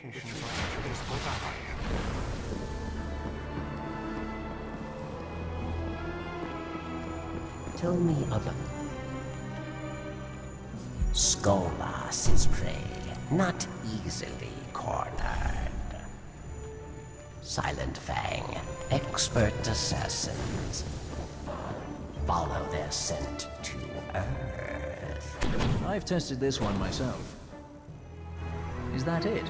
indications of visible ally. Tell me about... Skolas is prey, not easily cornered. Silent Fang, expert assassins. Follow their scent to Earth. I've tested this one myself. Is that it?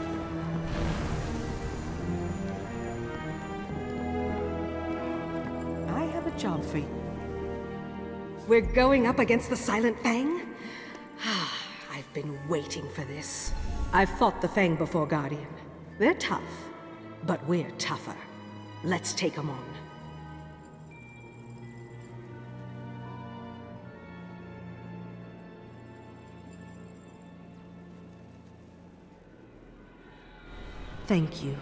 I have a job for you. We're going up against the Silent Fang? I've been waiting for this. I've fought the Fang before, Guardian. They're tough, but we're tougher. Let's take them on. Thank you.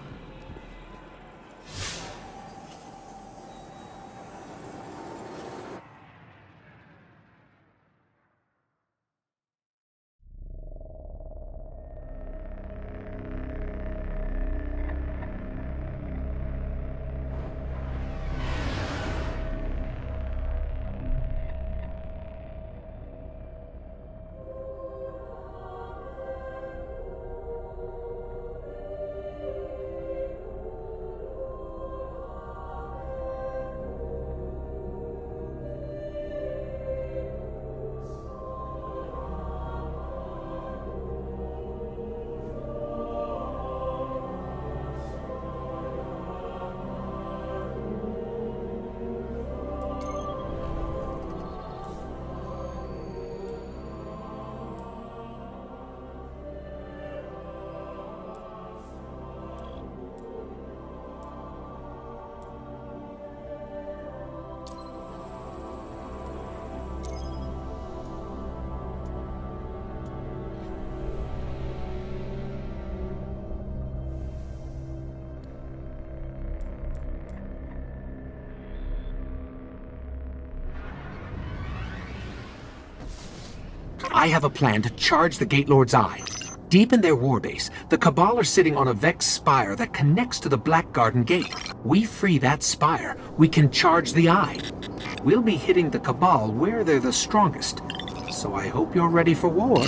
I have a plan to charge the Gate Lord's Eye. Deep in their warbase, the Cabal are sitting on a Vex spire that connects to the Black Garden Gate. We free that spire, we can charge the Eye. We'll be hitting the Cabal where they're the strongest. So I hope you're ready for war.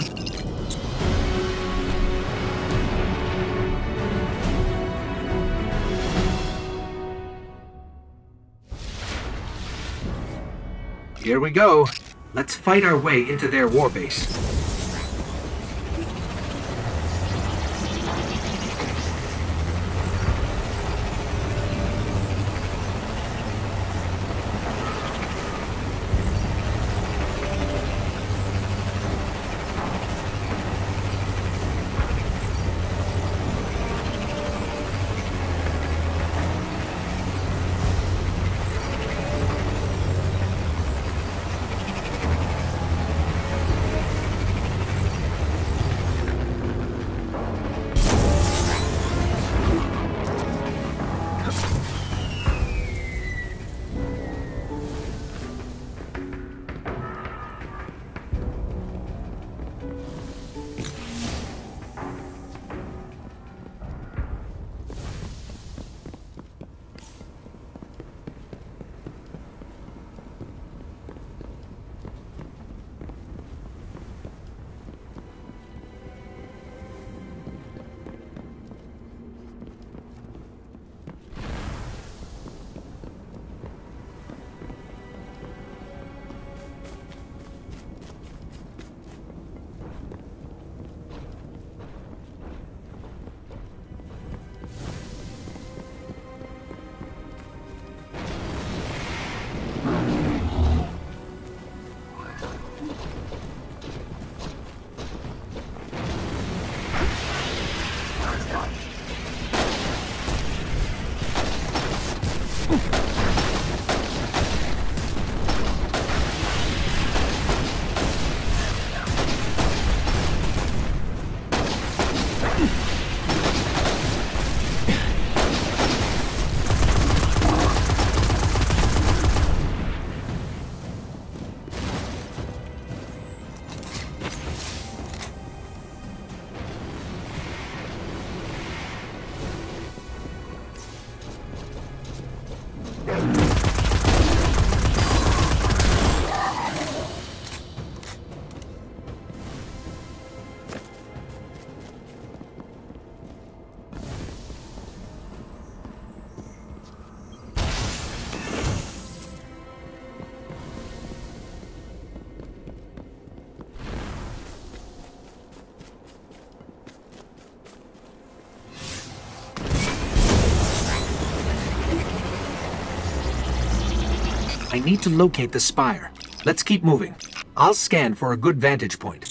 Here we go. Let's fight our way into their warbase. I need to locate the spire. Let's keep moving. I'll scan for a good vantage point.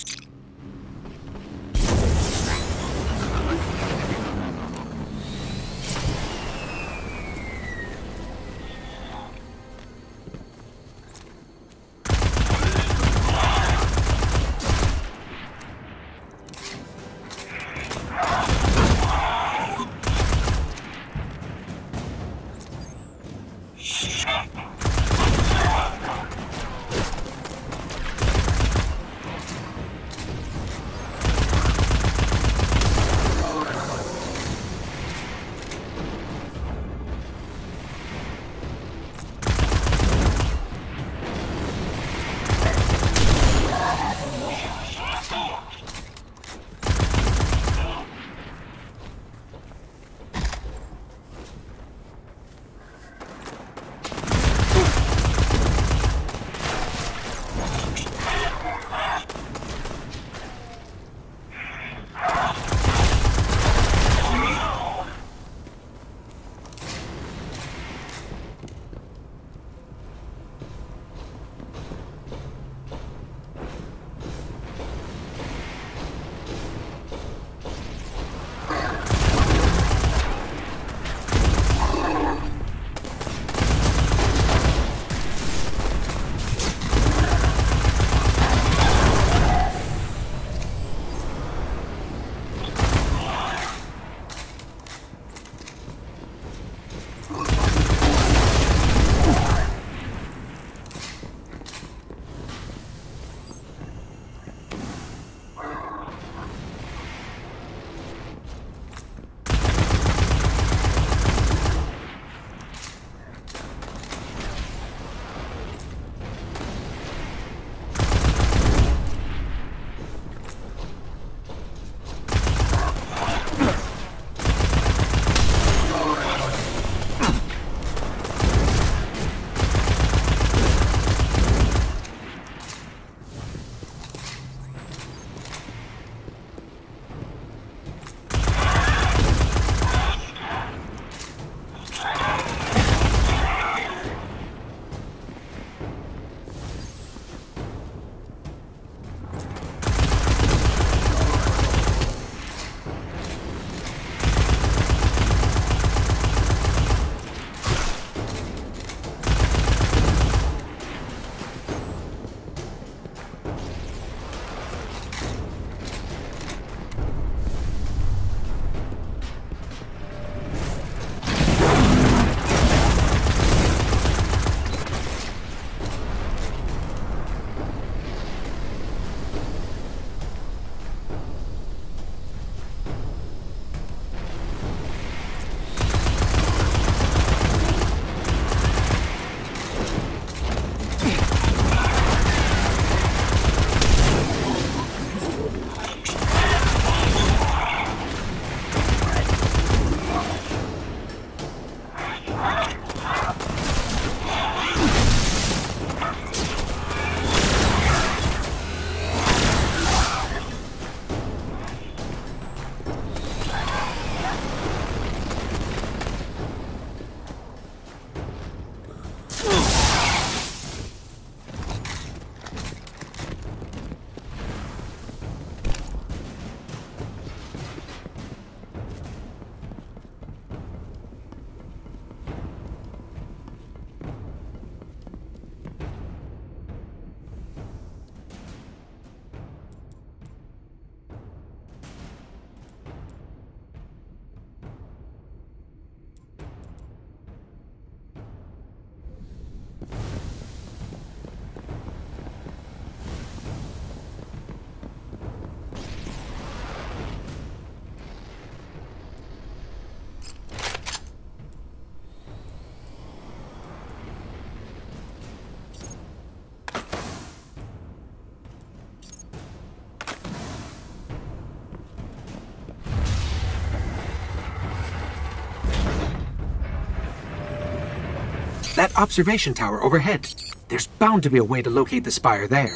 That observation tower overhead. There's bound to be a way to locate the spire there.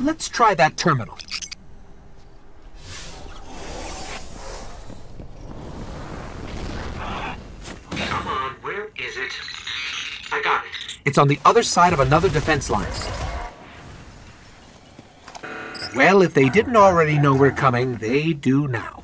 Let's try that terminal. Come on, where is it? I got it. It's on the other side of another defense line. Well, if they didn't already know we're coming, they do now.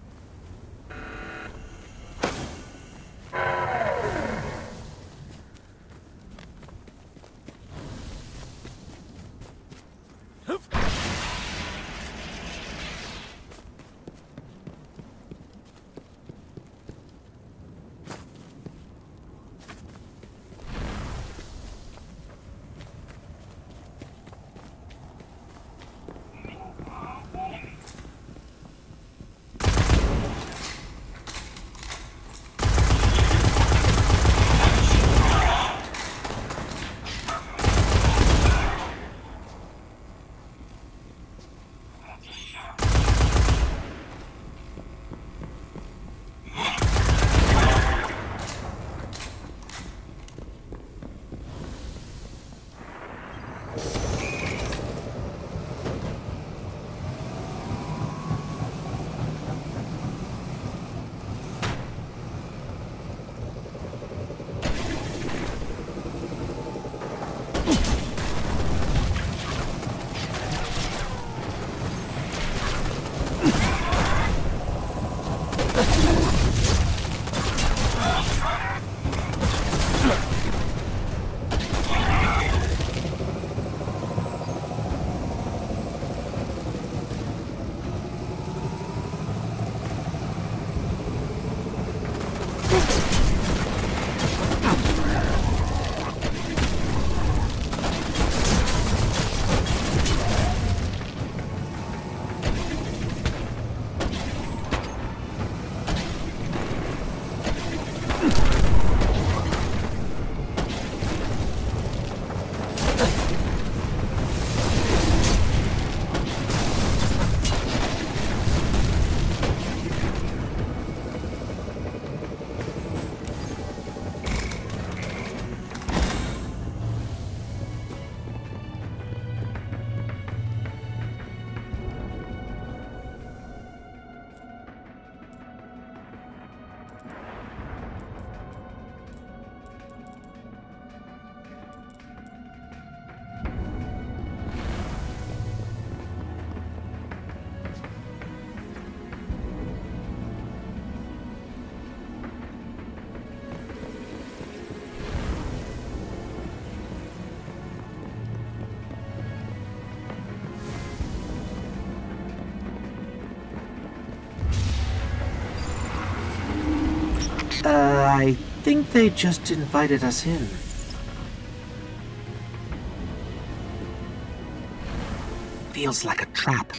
I think they just invited us in. Feels like a trap.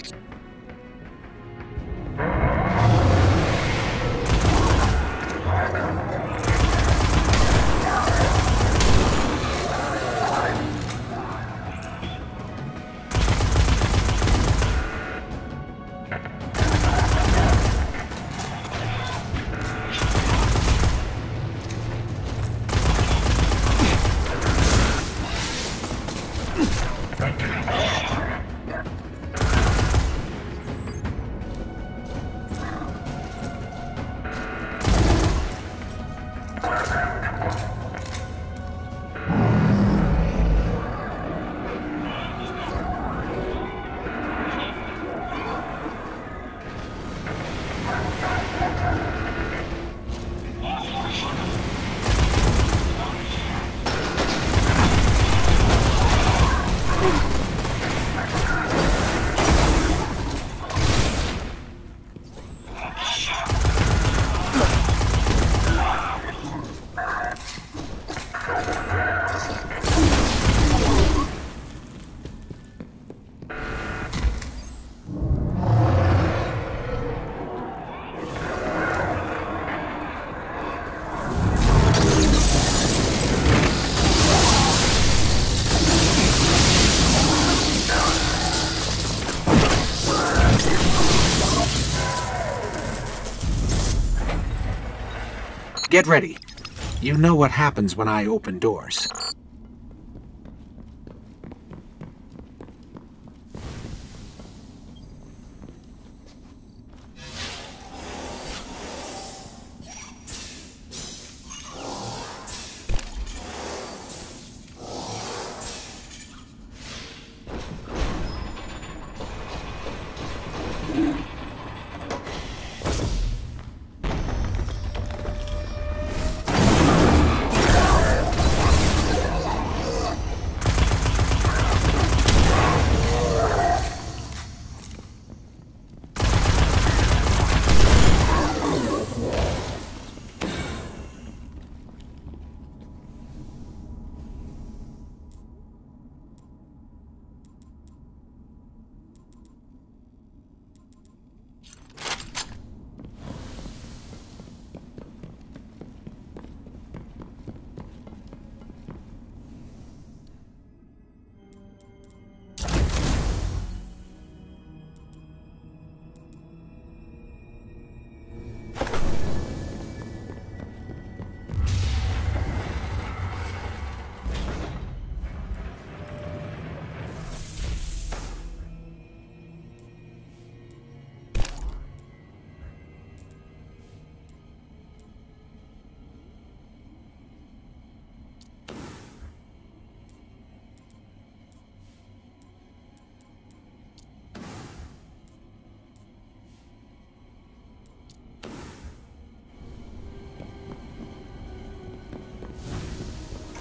Get ready. You know what happens when I open doors.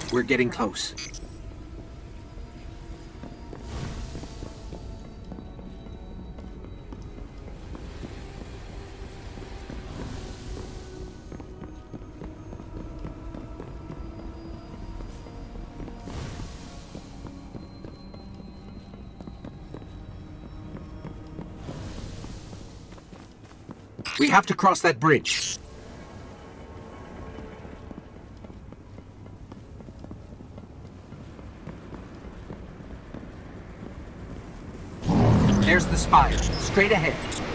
We're getting close. We have to cross that bridge. There's the spire, straight ahead.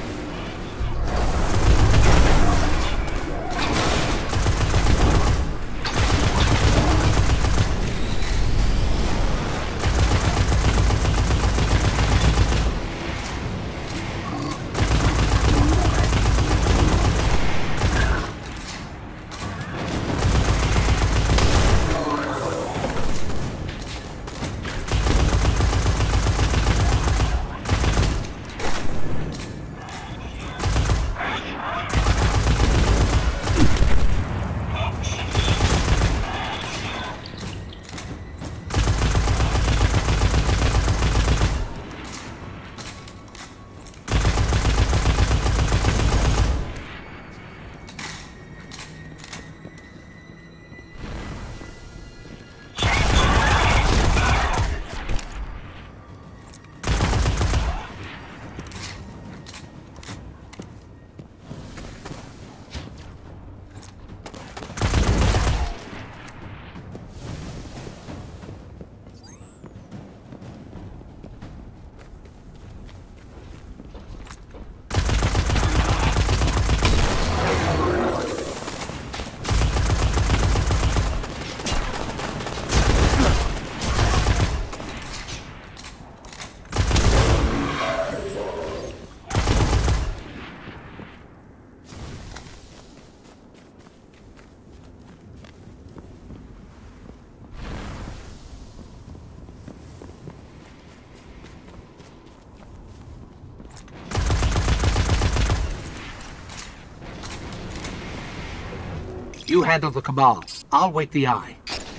You handle the Cabal. I'll wait the eye.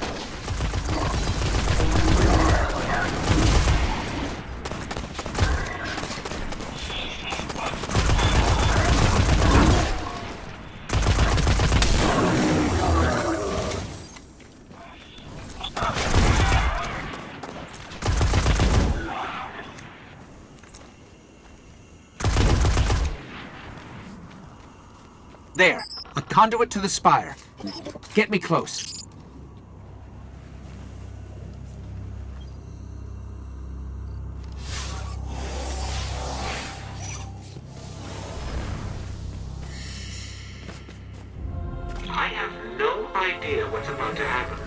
There, a conduit to the spire. Get me close. I have no idea what's about to happen.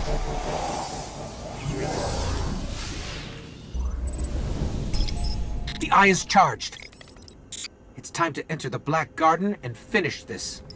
The eye is charged. It's time to enter the Black Garden and finish this.